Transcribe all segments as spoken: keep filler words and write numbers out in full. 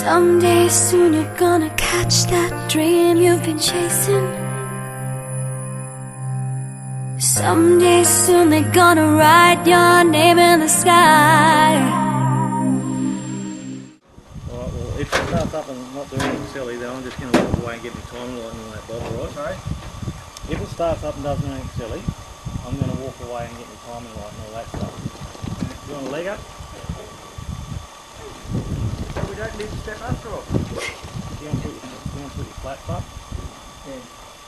Someday soon you're gonna catch that dream you've been chasing. Someday soon they're gonna write your name in the sky. Alright, well if it starts up and not doing anything silly, then I'm just going to walk away and get my timing light and all that bother, right? Sorry? If it starts up and does anything silly, I'm going to walk away and get my timing light and all that stuff. You want a leg up? We don't need to step us off. Do you want to put your, do you want to put your flaps up? Yeah.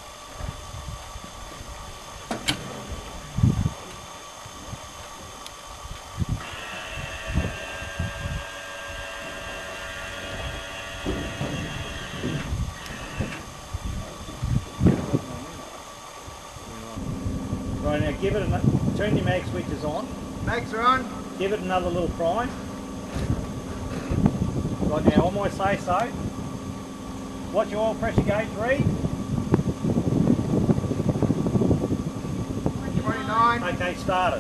Right, now give it a, turn your mag switches on. Mags are on. Give it another little prime. Right now, on my say so, what's your oil pressure gauge read? twenty-nine. Okay, started.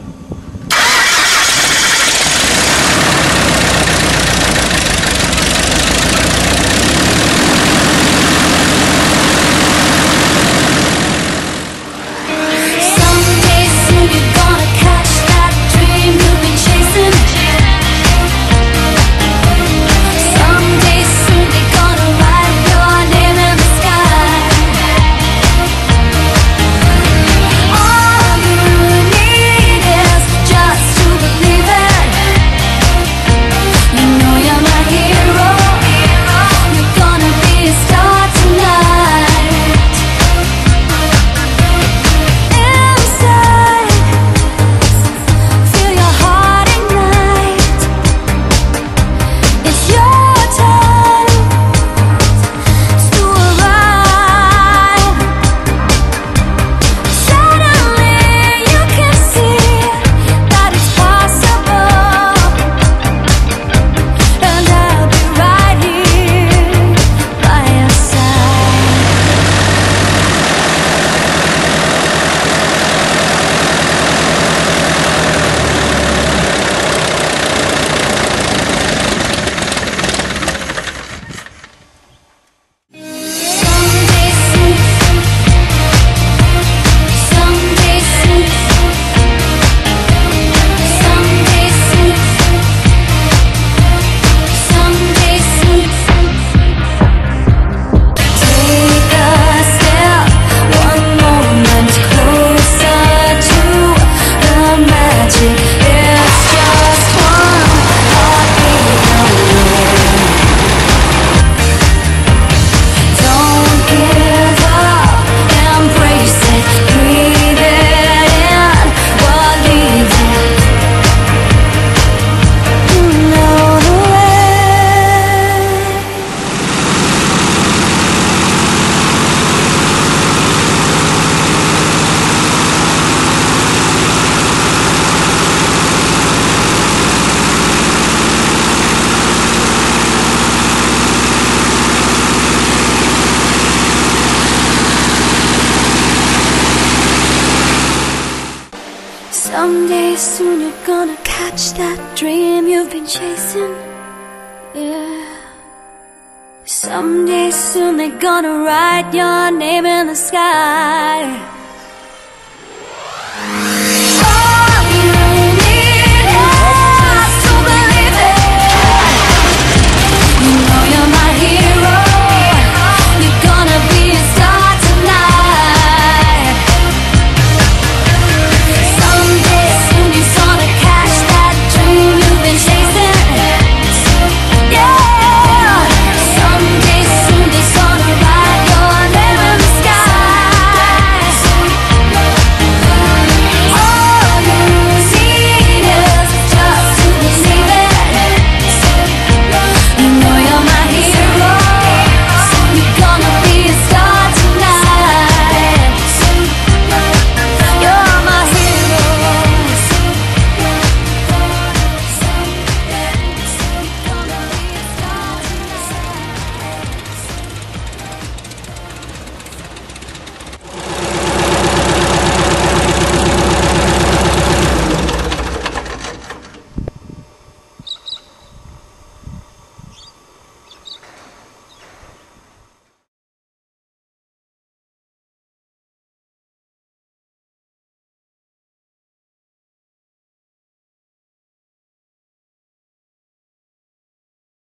Someday soon you're gonna catch that dream you've been chasing. Yeah. Someday soon they're gonna write your name in the sky.